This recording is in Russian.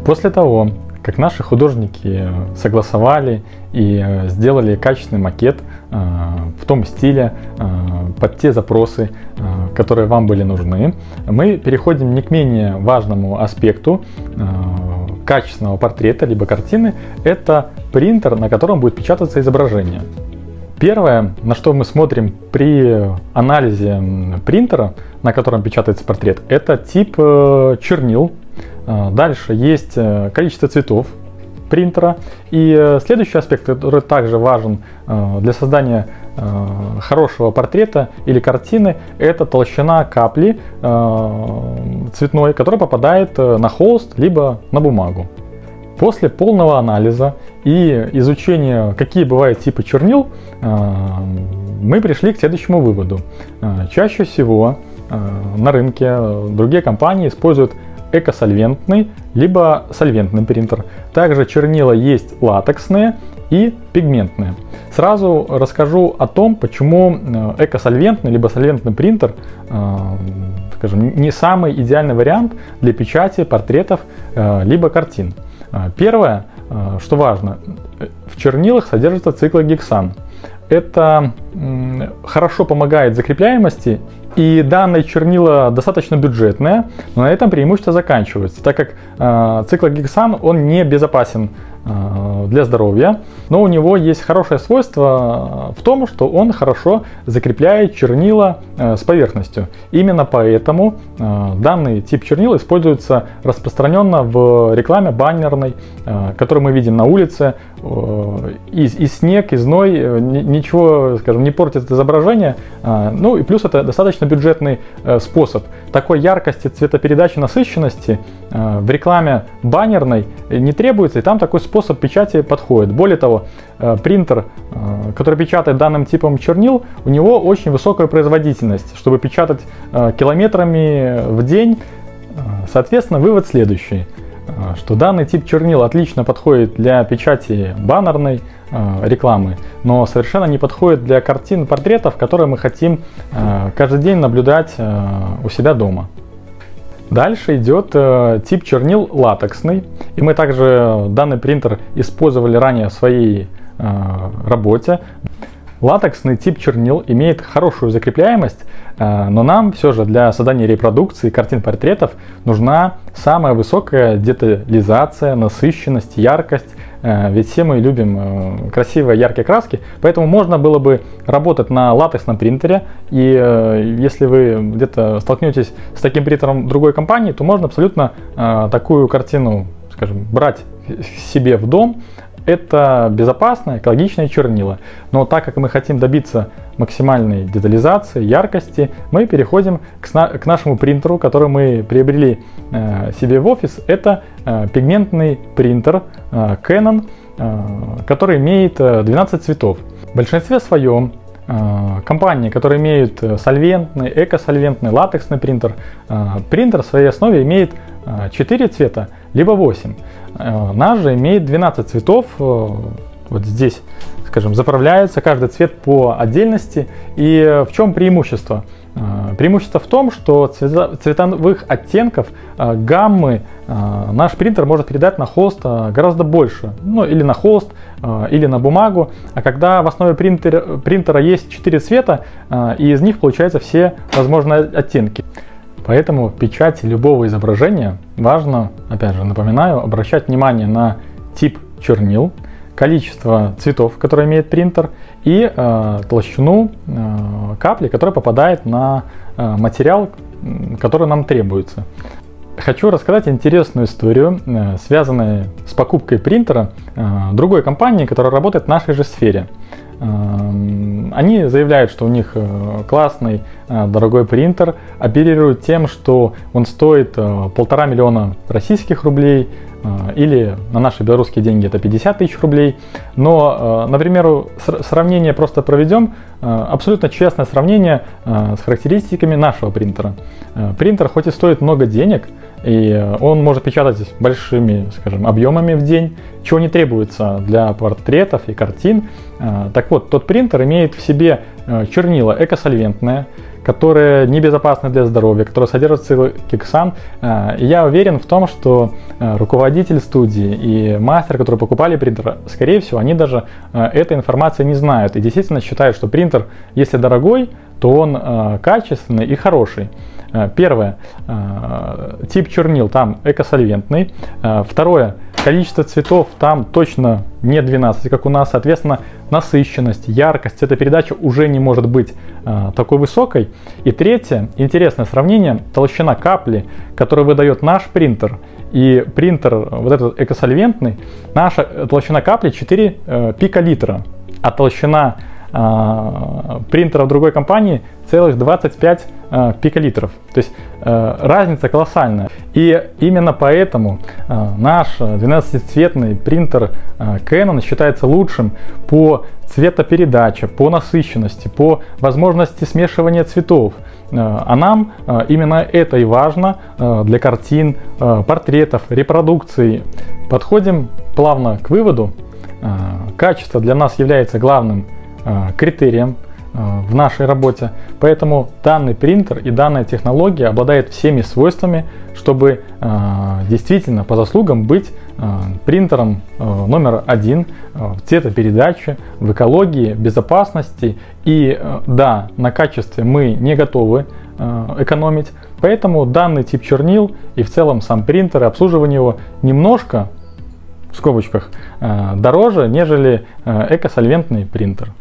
После того, как наши художники согласовали и сделали качественный макет в том стиле, под те запросы, которые вам были нужны, мы переходим не к менее важному аспекту качественного портрета либо картины. Это принтер, на котором будет печататься изображение. Первое, на что мы смотрим при анализе принтера, на котором печатается портрет, это тип чернил. Дальше есть количество цветов принтера. И следующий аспект, который также важен для создания хорошего портрета или картины, это толщина капли цветной, которая попадает на холст либо на бумагу. После полного анализа и изучения, какие бывают типы чернил, мы пришли к следующему выводу. Чаще всего на рынке другие компании используют экосольвентный либо сольвентный принтер. Также чернила есть латексные и пигментные. Сразу расскажу о том, почему экосольвентный либо сольвентный принтер, скажем, не самый идеальный вариант для печати портретов либо картин. Первое, что важно, в чернилах содержится циклогексан. Это хорошо помогает закрепляемости, и данное чернила достаточно бюджетное, но на этом преимущество заканчивается, так как циклогексан, он не безопасен для здоровья, но у него есть хорошее свойство в том, что он хорошо закрепляет чернила с поверхностью. Именно поэтому данный тип чернил используется распространенно в рекламе баннерной, которую мы видим на улице. И снег, и зной, ничего, скажем, не портит изображение. Ну и плюс это достаточно бюджетный способ. Такой яркости, цветопередачи, насыщенности в рекламе баннерной не требуется, и там такой способ печати подходит. Более того, принтер, который печатает данным типом чернил, у него очень высокая производительность, чтобы печатать километрами в день. Соответственно, вывод следующий, что данный тип чернил отлично подходит для печати баннерной рекламы, но совершенно не подходит для картин, портретов, которые мы хотим каждый день наблюдать у себя дома. Дальше идет тип чернил латексный, и мы также данный принтер использовали ранее в своей работе. Латексный тип чернил имеет хорошую закрепляемость, но нам все же для создания репродукции картин-портретов нужна самая высокая детализация, насыщенность, яркость. Ведь все мы любим красивые яркие краски, поэтому можно было бы работать на латексном принтере. И если вы где-то столкнетесь с таким принтером другой компании, то можно абсолютно такую картину, скажем, брать себе в дом. Это безопасное, экологичное чернила. Но так как мы хотим добиться максимальной детализации, яркости, мы переходим к нашему принтеру, который мы приобрели себе в офис. Это пигментный принтер Canon, который имеет 12 цветов. В большинстве своем компании, которые имеют сольвентный, экосольвентный, латексный принтер, принтер в своей основе имеет 4 цвета, либо 8. Наш же имеет 12 цветов. Вот здесь, скажем, заправляется каждый цвет по отдельности. И в чем преимущество? Преимущество в том, что цветовых оттенков, гаммы наш принтер может передать на холст гораздо больше. Ну, или на холст, или на бумагу. А когда в основе принтера есть 4 цвета, и из них получаются все возможные оттенки. Поэтому в печати любого изображения важно, опять же напоминаю, обращать внимание на тип чернил, количество цветов, которые имеет принтер, и толщину капли, которая попадает на материал, который нам требуется. Хочу рассказать интересную историю, связанную с покупкой принтера другой компании, которая работает в нашей же сфере. Они заявляют, что у них классный, дорогой принтер, оперируют тем, что он стоит 1,5 миллиона российских рублей, или на наши белорусские деньги это 50 тысяч рублей. Но, например, сравнение просто проведем, абсолютно честное сравнение с характеристиками нашего принтера. Принтер хоть и стоит много денег, и он может печатать большими, скажем, объемами в день, чего не требуется для портретов и картин. Так вот, тот принтер имеет в себе чернила экосольвентные, которые небезопасны для здоровья, которые содержат цилокиксан. И я уверен в том, что руководитель студии и мастер, которые покупали принтер, скорее всего, они даже этой информации не знают и действительно считают, что принтер, если дорогой, то он качественный и хороший. Первое, тип чернил там экосольвентный. Второе, количество цветов там точно не 12, как у нас, соответственно, насыщенность, яркость, цветопередача уже не может быть такой высокой. И третье, интересное сравнение, толщина капли, которую выдает наш принтер, и принтер вот этот экосольвентный, наша толщина капли 4 пиколитра, а толщина принтера в другой компании целых 25 пиколитров. То есть разница колоссальная. И именно поэтому наш 12-цветный принтер Canon считается лучшим по цветопередаче, по насыщенности, по возможности смешивания цветов. А нам именно это и важно для картин, портретов, репродукций. Подходим плавно к выводу. Качество для нас является главным критерием в нашей работе, поэтому данный принтер и данная технология обладает всеми свойствами, чтобы действительно по заслугам быть принтером номер один в цветопередаче, в экологии, безопасности. И да, на качестве мы не готовы экономить, поэтому данный тип чернил и в целом сам принтер и обслуживание его немножко, в скобочках, дороже, нежели экосольвентный принтер.